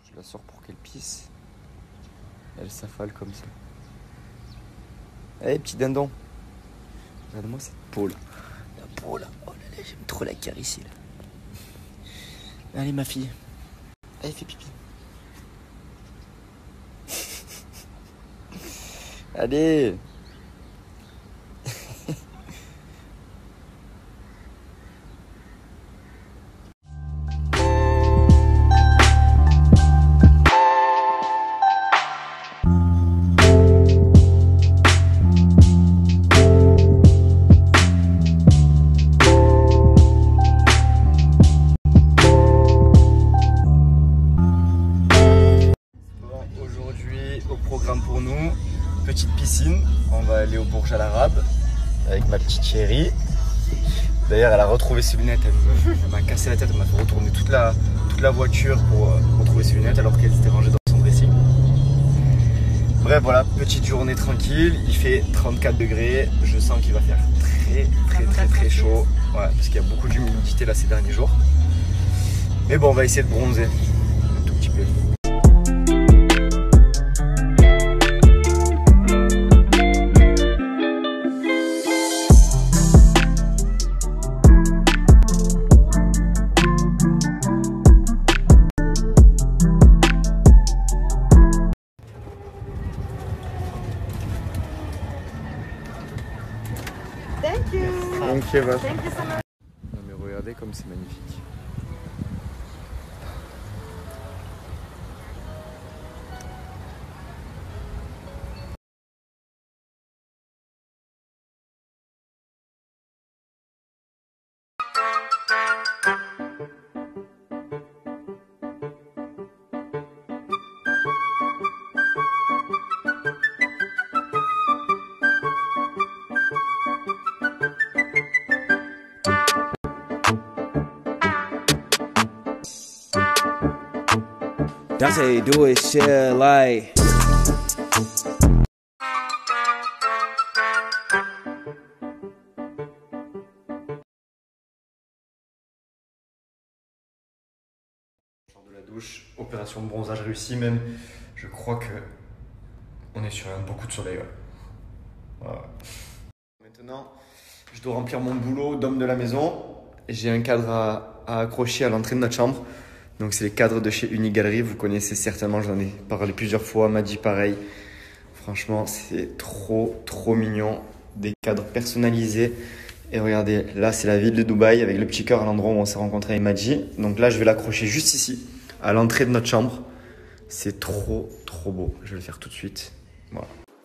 Je la sors pour qu'elle pisse. Elle s'affale comme ça. Hey, petit dindon. Regarde-moi cette peau là. La peau là. Oh là là, j'aime trop la caresser là. Allez ma fille. Allez, fais pipi. Allez. Pour nous, petite piscine, on va aller au Bourj Al Arab avec ma petite chérie. D'ailleurs elle a retrouvé ses lunettes, elle m'a cassé la tête, elle m'a fait retourner toute la voiture pour retrouver ses lunettes alors qu'elles étaient rangées dans son dressing. Bref voilà, petite journée tranquille, il fait 34 degrés, je sens qu'il va faire très chaud, ouais, parce qu'il y a beaucoup d'humidité là ces derniers jours. Mais bon, on va essayer de bronzer un tout petit peu. Thank you. Thank you. Thank you so much. Non mais regardez comme c'est magnifique. Dante do it shit like De la douche, opération de bronzage réussie même. Je crois que on est sur un beau coup de soleil. Ouais. Voilà. Maintenant, je dois remplir mon boulot d'homme de la maison. J'ai un cadre à accrocher à l'entrée de notre chambre. Donc c'est les cadres de chez Unique Galerie. Vous connaissez certainement, j'en ai parlé plusieurs fois. M'a dit pareil. Franchement, c'est trop mignon. Des cadres personnalisés. Et regardez, là c'est la ville de Dubaï avec le petit cœur à l'endroit où on s'est rencontré avec Madji. Donc là je vais l'accrocher juste ici, à l'entrée de notre chambre. C'est trop beau. Je vais le faire tout de suite. Voilà.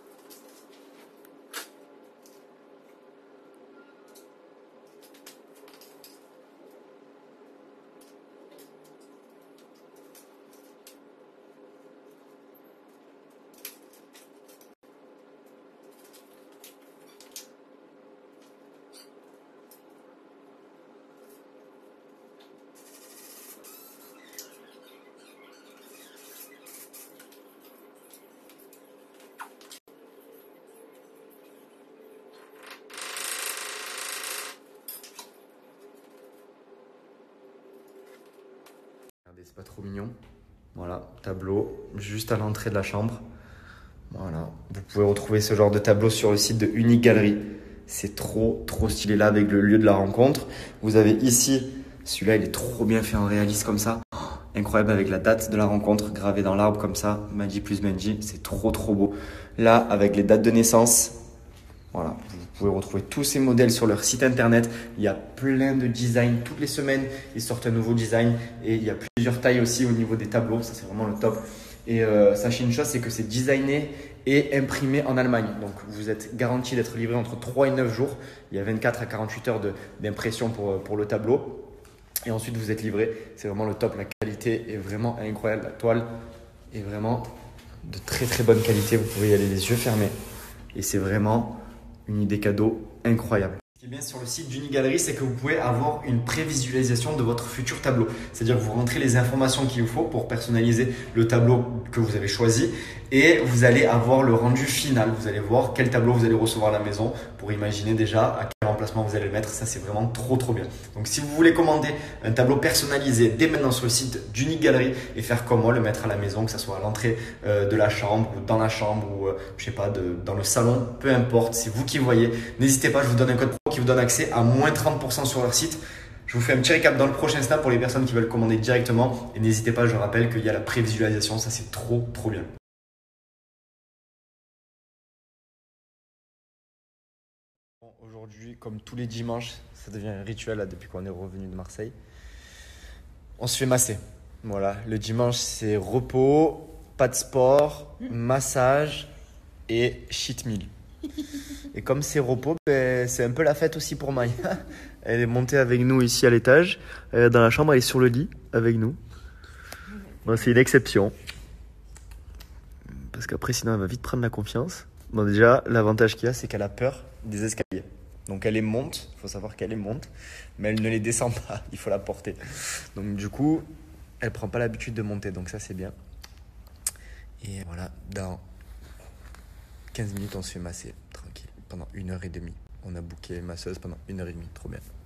Regardez, c'est pas trop mignon. Voilà, tableau juste à l'entrée de la chambre. Voilà, vous pouvez retrouver ce genre de tableau sur le site de Unique Galerie. C'est trop stylé là avec le lieu de la rencontre. Vous avez ici, celui-là il est trop bien fait en réaliste comme ça. Oh, incroyable avec la date de la rencontre gravée dans l'arbre comme ça. Madji plus Benji, c'est trop beau. Là avec les dates de naissance. Voilà, vous pouvez retrouver tous ces modèles sur leur site internet. Il y a plein de designs. Toutes les semaines, ils sortent un nouveau design. Et il y a plusieurs tailles aussi au niveau des tableaux. Ça, c'est vraiment le top. Et sachez une chose, c'est que c'est designé et imprimé en Allemagne. Donc, vous êtes garanti d'être livré entre 3 et 9 jours. Il y a 24 à 48 heures d'impression pour le tableau. Et ensuite, vous êtes livré. C'est vraiment le top. La qualité est vraiment incroyable. La toile est vraiment de très bonne qualité. Vous pouvez y aller les yeux fermés. Et c'est vraiment une idée cadeau incroyable. Ce qui est bien sur le site d'Unique Galerie, c'est que vous pouvez avoir une prévisualisation de votre futur tableau. C'est-à-dire que vous rentrez les informations qu'il vous faut pour personnaliser le tableau que vous avez choisi et vous allez avoir le rendu final. Vous allez voir quel tableau vous allez recevoir à la maison pour imaginer déjà à quel emplacement vous allez le mettre. Ça, c'est vraiment trop bien. Donc, si vous voulez commander un tableau personnalisé dès maintenant sur le site d'Unique Galerie et faire comme moi, le mettre à la maison, que ce soit à l'entrée de la chambre ou dans la chambre ou je sais pas, dans le salon, peu importe, c'est vous qui voyez. N'hésitez pas, je vous donne un code pro qui vous donne accès à moins 30% sur leur site. Je vous fais un petit récap dans le prochain snap pour les personnes qui veulent commander directement. Et n'hésitez pas, je rappelle qu'il y a la prévisualisation, ça c'est trop bien. Aujourd'hui, comme tous les dimanches, ça devient un rituel là, depuis qu'on est revenu de Marseille. On se fait masser. Voilà, le dimanche c'est repos, pas de sport, massage et cheat meal. Et comme c'est repos, ben, c'est un peu la fête aussi pour Maï. Elle est montée avec nous ici à l'étage, dans la chambre, elle est sur le lit avec nous. Bon, c'est une exception. Parce qu'après, sinon, elle va vite prendre la confiance. Bon, déjà, l'avantage qu'il y a, c'est qu'elle a peur des escaliers. Donc, elle les monte. Il faut savoir qu'elle les monte. Mais elle ne les descend pas. Il faut la porter. Donc, du coup, elle prend pas l'habitude de monter. Donc, ça, c'est bien. Et voilà, dans 15 minutes, on se fait masser tranquille. Pendant 1h30. On a booké masseuse pendant 1h30. Trop bien.